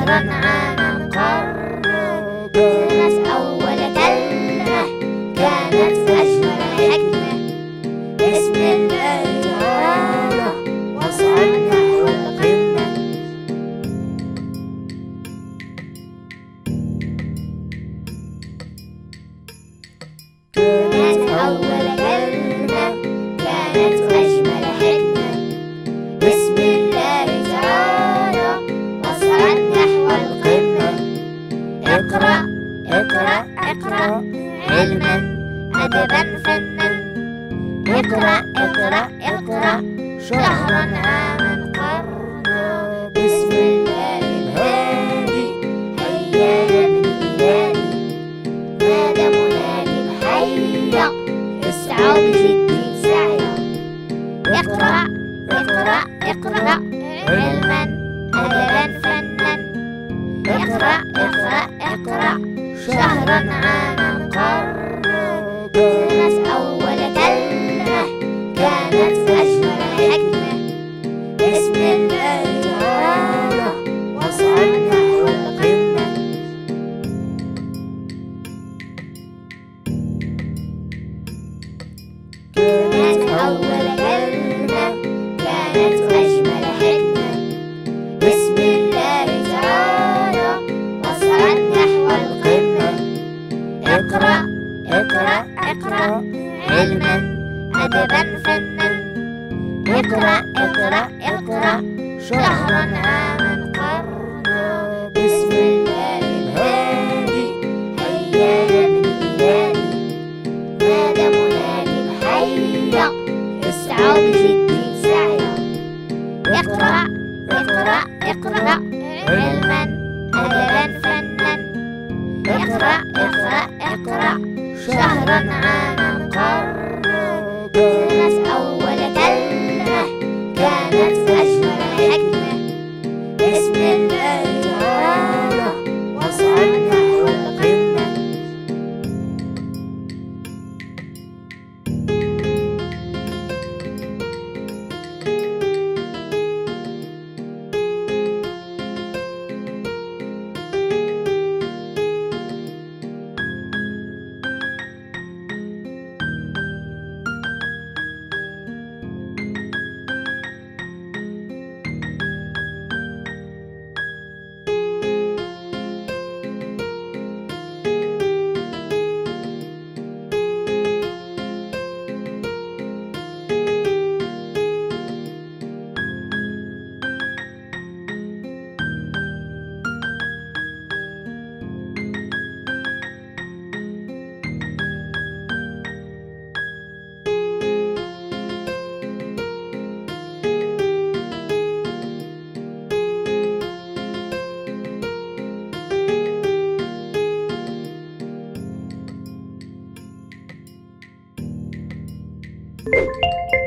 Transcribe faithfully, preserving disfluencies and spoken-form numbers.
شهرا عاما قرنا. كانت أول كلمة كانت أجمل حكمة، بسم الله تعالى وصعدنا نحو القمة. كانت أول كلمة كانت أجمل حكمة، بسم الله تعالى وصعدنا نحو القمة. اقرأ اقرأ اقرأ علما أدبا فنا، اقرأ اقرأ اقرأ شهرا عاما قرنا. بسم الله الهادي هيا يا ابن إيادي، نادى منادي حيا اسعوا بجد سعيا. اقرأ اقرأ اقرأ علما أدبا فنا، اقرأ اقرأ اقرأ شهرا عاما قرنا. كانت أول كلمة كانت أجمل حكمة، بسم الله تعالى وصعدنا نحو القمة. كانت أول كلمة كانت أجمل حكمة، بسم الله تعالى وصعدنا نحو القمة. اقرأ اقرأ اقرأ علما أدبا فنا، اقرأ اقرأ اقرأ شهرا عاما قرنا. بسم الله الهادي هيا يا ابن إيادي، نادى منادي حيا اسعوا بجد سعيا. اقرأ اقرأ اقرأ علما أدبا فنا، اقرأ اقرأ اقرأ شهرا عاما قرنا. كانت أول كلمة كانت أجمل حكمة، بسم الله تعالى وصعدنا نحو القمة. you